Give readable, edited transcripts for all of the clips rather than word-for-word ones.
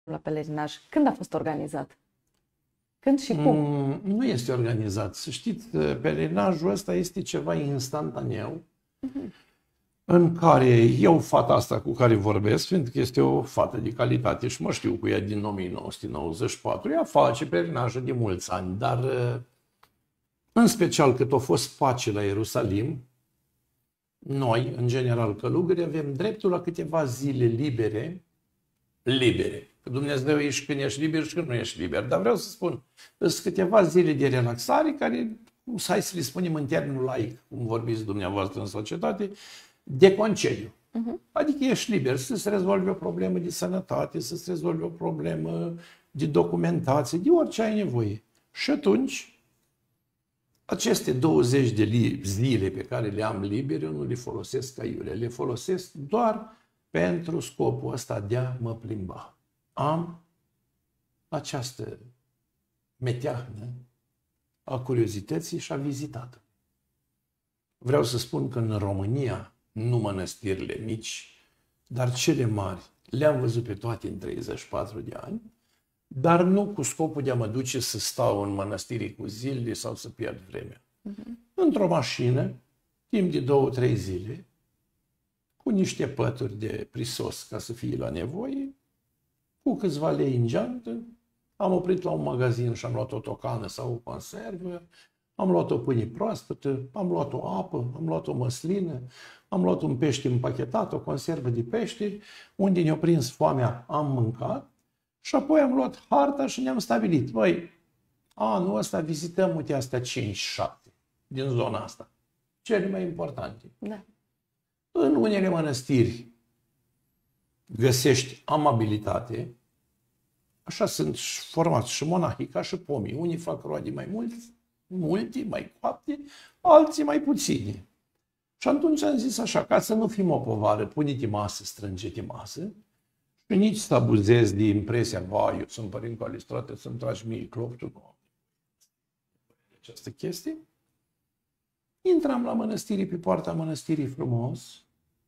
la pelerinaj, când a fost organizat? Când și cum? Nu este organizat. Să știți, pelerinajul ăsta este ceva instantaneu, în care eu, fata asta cu care vorbesc, fiindcă este o fată de calitate și mă știu cu ea din 1994, ea face pelerinajă de mulți ani, dar în special cât a fost pace la Ierusalim, noi, în general călugări, avem dreptul la câteva zile libere. Că Dumnezeu ești când ești liber și când nu ești liber. Dar vreau să spun, sunt câteva zile de relaxare care, hai să le spunem în termenul laic, cum vorbiți dumneavoastră în societate, de concediu. Adică ești liber să-ți rezolvi o problemă de sănătate, să-ți rezolvi o problemă de documentație, de orice ai nevoie. Și atunci, aceste 20 de zile pe care le am libere, eu nu le folosesc ca iurea, le folosesc doar pentru scopul ăsta de a mă plimba. Am această meteahnă a curiozității și a vizitată. Vreau să spun că în România, nu mănăstirile mici, dar cele mari, le-am văzut pe toate în 34 de ani, dar nu cu scopul de a mă duce să stau în mănăstiri cu zile sau să pierd vremea. Într-o mașină, timp de 2-3 zile, cu niște pături de prisos ca să fie la nevoie, cu câțiva lei în geantă, am oprit la un magazin și am luat o tocană sau o conservă, am luat o pâine proaspătă, am luat o apă, am luat o măslină, am luat un pește împachetat, o conservă de pește, unde ne-a prins foamea, am mâncat și apoi am luat harta și ne-am stabilit. Băi, anul ăsta vizităm, uite, astea 5-7 din zona asta. Cele mai importante. Da. În unele mănăstiri găsești amabilitate, așa sunt formați și monahii ca și pomii. Unii fac roade mai multe, mai coapte, alții mai puține. Și atunci am zis așa, ca să nu fim o povară, pune-te masă, strânge-te masă, și nici să abuzezi de impresia, vai, eu sunt părinte Calistrate, să-mi tragi mie cloptul. Nu. Această chestie. Intram la mănăstirii, pe poarta mănăstirii frumos,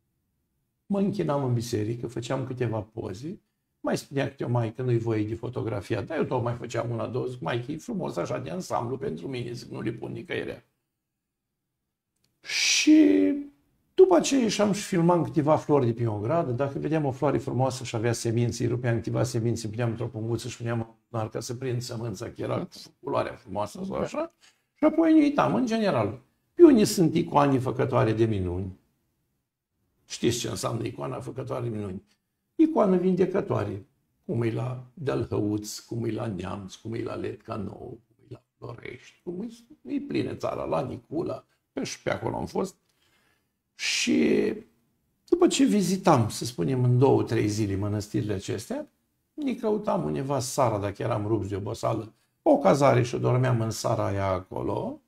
mă închinam în biserică, făceam câteva poze, mai spunea câte o maică, nu-i voie de fotografia, dar eu tot mai făceam una, două, zic, maică, e frumos așa de ansamblu pentru mine, zic, nu le pun nicăieri. Și după aceea ieșeam și filmam câteva flori de pe o gradă, dacă vedeam o floare frumoasă și avea semințe, îi rupeam câteva semințe, puneam într-o punguță și puneam în ca să prind sămânța, că era culoarea frumoasă sau așa, și apoi ne uitam, în general, pe unii sunt icoane făcătoare de minuni. Știți ce înseamnă icoana făcătoare de minuni? Icoană vindecătoare, cum e la Dălhăuț, cum e la Neamț, cum e la Letca Nou, cum e la Florești, cum e plină țara, la Nicula, și pe acolo am fost. Și după ce vizitam, să spunem, în 2-3 zile mănăstirile acestea, ne căutam undeva seara, dacă eram rupți de oboseală, o cazare și dormeam în seara aia acolo.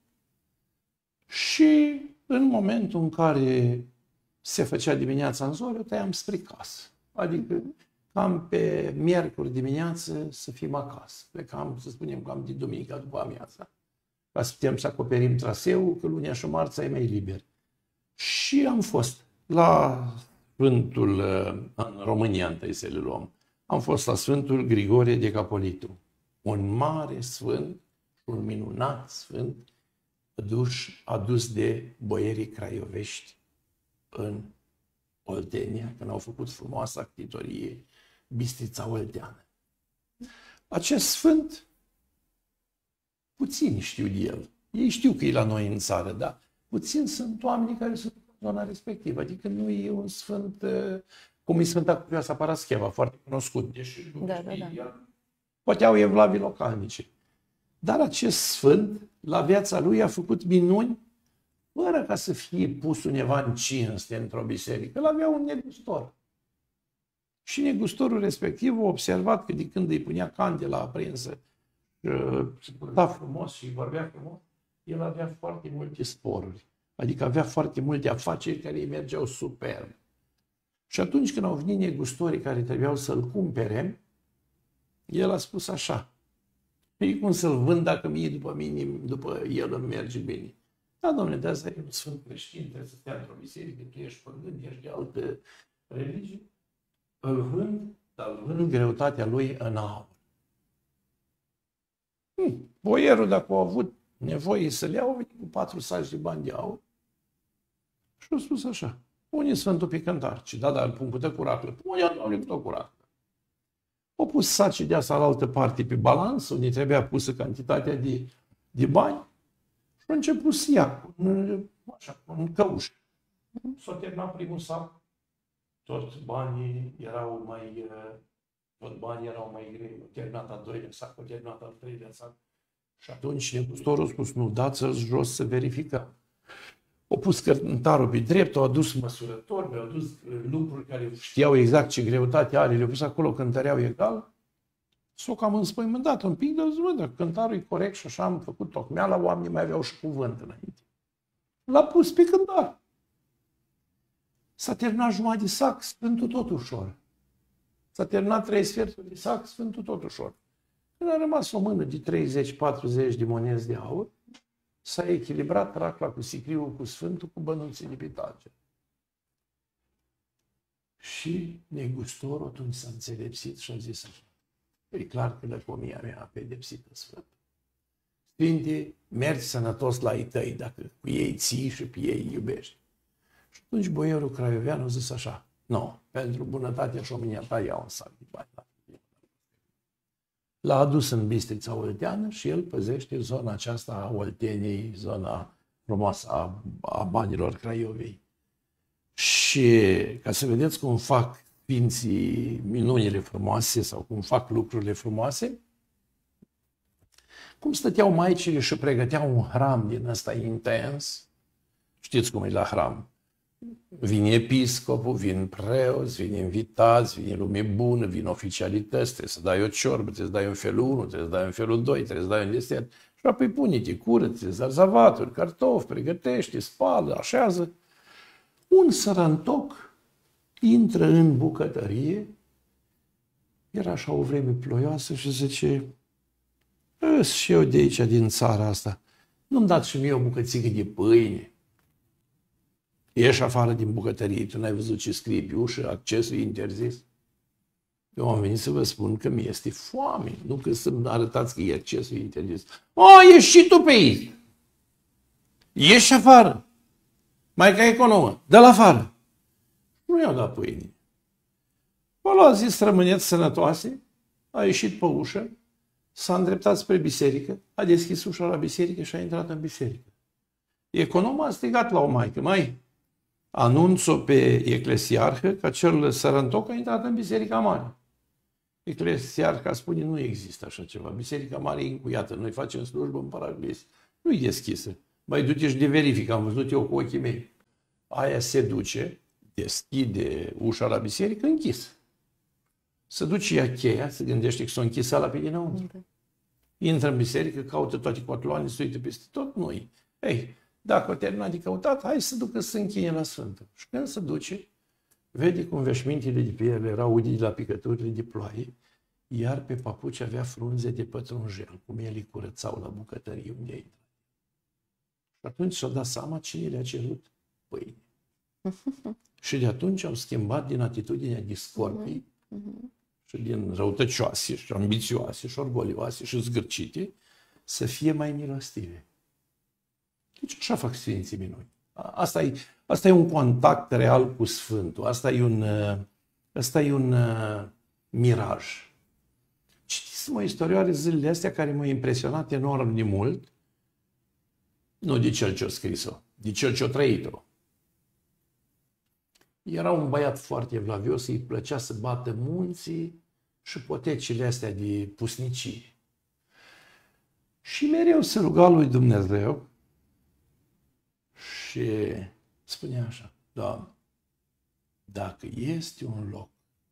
Și în momentul în care se făcea dimineața în zori, eu tăiam spre casă. Adică cam pe miercuri dimineață să fim acasă. Plecam, să spunem, cam de duminica după amiața. Ca să putem să acoperim traseul, că lunea și marța e mai liber. Și am fost la Sfântul, în România întâi să le luăm, am fost la Sfântul Grigorie de Capolitu. Un mare sfânt, un minunat sfânt, adus de boierii craiovești în Oltenia, când au făcut frumoasa ctitorie Bistrița Olteană. Acest sfânt, puțini știu de el. Ei știu că e la noi în țară, dar puțini sunt oamenii care sunt în zona respectivă. Adică nu e un sfânt, cum e Sfânta Cuvioasa Parascheva, foarte cunoscut. Deși poate au evlavii localnice. Dar acest sfânt, la viața lui, a făcut minuni fără ca să fie pus undeva în cinste într-o biserică. El avea un negustor. Și negustorul respectiv a observat că de când îi punea candela aprinsă, se purta frumos și vorbea frumos, el avea foarte multe sporuri. Adică avea foarte multe afaceri care îi mergeau superb. Și atunci când au venit negustorii care trebuiau să-l cumpere, el a spus așa, e cum să-l vând dacă mie după el îmi merge bine. Da, domnule, de asta e un sfânt creștin, trebuie să stea într-o biserică, tu ești păgân, ești de altă religie. Îl vând, dar luând greutatea lui în aur. Boierul, dacă a avut nevoie să-l iau, venit cu 4 saci de bani de aur și a spus așa: pune Sfântul pe cântar. Și da, îl pun cu tăcuraclă. Pune, Doamne, cu tăcuraclă. Au pus sacii de asta la altă parte pe balans, unde trebuia pusă cantitatea de bani, și a început să ia în căuș. S-a terminat primul sac, tot banii erau mai grei. A terminat al doilea sac, a terminat al treilea sac. Și atunci negustorul a spus: nu, dați-l jos să verificăm. Au pus cântarul pe drept, au adus măsurători, au adus lucruri care știau exact ce greutate are, le-au pus acolo, cântăreau egal. S-o cam înspăimântat un pic, dar zic: bă, dacă cântarul e corect și așa am făcut tocmeala, oamenii mai aveau și cuvânt înainte. L-a pus pe cântar. S-a terminat jumătate de sac, Sfântul tot ușor. S-a terminat 3 sferturi de sac, Sfântul tot ușor. Când a rămas o mână de 30-40 de monezi de aur, s-a echilibrat racla cu sicriul, cu Sfântul, cu bănuții de pitage. Și negustorul atunci s-a înțelepsit și a zis așa: e clar că lăcomia mea a pedepsită Sfântul. Sfinte, mergi sănătos la ei tăi, dacă cu ei ții și pe ei iubești. Și atunci boierul craiovean a zis așa: nu, pentru bunătatea și omenia ta iau un sac de bani. L-a adus în Bistrița Olteană și el păzește zona aceasta a Olteniei, zona frumoasă a banilor Craiovei. Și ca să vedeți cum fac sfinții minunile frumoase sau cum fac lucrurile frumoase, cum stăteau maicile și pregăteau un hram din ăsta intens. Știți cum e la hram? Vine episcopul, vin preoți, vin invitați, vine lume bună, vin oficialități, trebuie să dai o ciorbă, trebuie să dai un felul 1, trebuie să dai un felul 2, trebuie să dai un desert. Și apoi pune-te, curățe, zarzavaturi, cartofi, pregătește, spală, așează. Un sărantoc intră în bucătărie, era așa o vreme ploioasă și zice: și eu de aici, din țara asta, nu-mi dați și mie o bucățică de pâine? Ieși afară din bucătărie, tu n-ai văzut ce scrie pe ușă, accesul e interzis? Eu am venit să vă spun că mi este foame, nu că să-mi arătați că e accesul interzis. Ieși și tu pe aici! Ieși afară! Mai ca economă, dă-l afară! Nu i-au dat pâine. Ăla a zis: rămâneți sănătoase, a ieșit pe ușă, s-a îndreptat spre biserică, a deschis ușa la biserică și a intrat în biserică. Economul a strigat la o maică: mai anunț-o pe eclesiarhă că acel sărăntoc a intrat în biserica mare. Eclesiarca spune: nu există așa ceva. Biserica mare e încuiată, noi facem slujbă în paraclis. Nu e deschisă. Mai du-te și de verifică, am văzut eu cu ochii mei. Aia se duce, deschide ușa la biserică, închis. Se duce ea cheia, se gândește că s-o închis sala pe dinăuntru. Intră în biserică, caută toate cotloane, se uită peste tot, nu-i. Ei, dacă o terminat de căutat, hai să ducă să se închine la Sfântul. Și când se duce, vede cum veșmintele de pe el erau udii la picăturile de ploaie, iar pe papuci avea frunze de pătrunjel, cum el îi curățau la bucătărie unde ei. Și atunci și-au dat seama cine le-a cerut pâine. Și de atunci au schimbat din atitudinea de scorpii și din răutăcioase și ambițioase și orgolioase și zgârcite să fie mai milostive. Deci așa fac Sfinții minuni. Asta e un contact real cu Sfântul. Asta e un miraj. Citiți-mă o istorioare zilele astea care m-a impresionat enorm de mult. Nu de cel ce a scris-o, de cel ce a trăit-o. Era un băiat foarte evlavios, îi plăcea să bată munții și potecile astea de pusnicii. Și mereu se ruga lui Dumnezeu și spunea așa: Doamne, dacă este un loc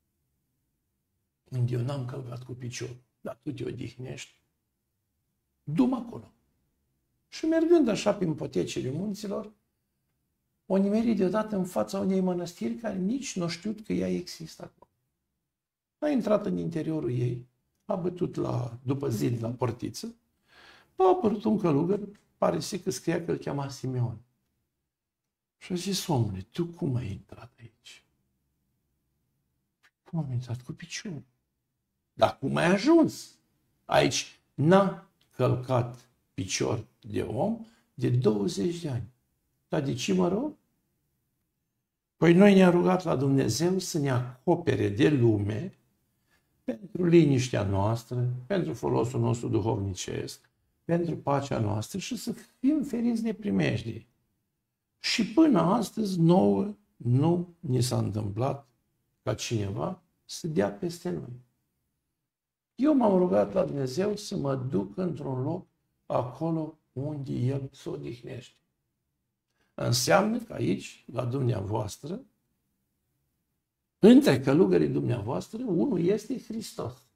unde eu n-am călcat cu picior, dar Tu te odihnești, du-mă acolo. Și mergând așa prin potecile munților, o nimeri deodată în fața unei mănăstiri care nici nu știut că ea există acolo. A intrat în interiorul ei, a bătut după zid la portiță, a apărut un călugăr, pare că scria că îl cheama Simeon. Și a zis: omule, tu cum ai intrat aici? Cum am intrat cu piciorul? Dar cum ai ajuns? Aici n-a călcat picior de om de 20 de ani. Dar de ce mă rog? Păi noi ne-am rugat la Dumnezeu să ne acopere de lume pentru liniștea noastră, pentru folosul nostru duhovnicesc, pentru pacea noastră și să fim feriți de primejdii. Și până astăzi nouă nu ni s-a întâmplat ca cineva să dea peste noi. Eu m-am rugat la Dumnezeu să mă duc într-un loc acolo unde El se odihnește. Înseamnă că aici, la dumneavoastră, între călugării dumneavoastră, unul este Hristos.